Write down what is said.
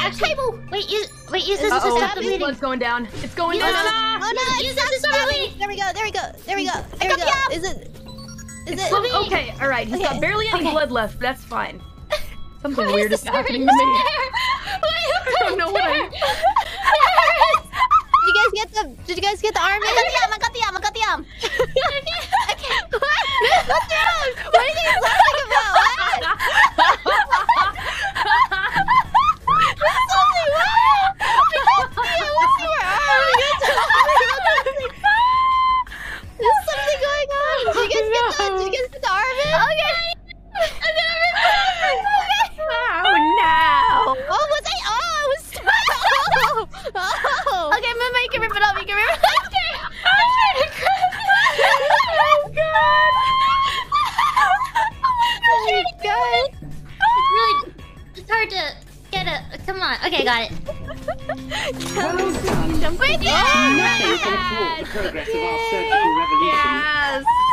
table. Wait, use this to stop the bleeding. Blood's going down. It's going down. Oh no! Use this to stop the bleeding. There we go. There we go. There we go. There we go. Is it? Okay, all right. He's got barely any blood left, but that's fine. Something weird is happening to me. I don't know what I'm... Did you guys get the arm in? I got the arm. Okay. What's wrong? What are you guys laughing about? What? There's something wrong. Let's see where there's something going on. Did you guys get the arm in? Okay. Oh no! Oh, was I? Oh, I was. Oh. Okay, Mumei, you can rip it up. You can rip it up. Okay. I'm trying to grab it. Oh god. Oh my god. It's hard to get it. Come on. Okay, got it. Well done. Wait, Nothing can thwart the progress of our surgical revolution. Yes.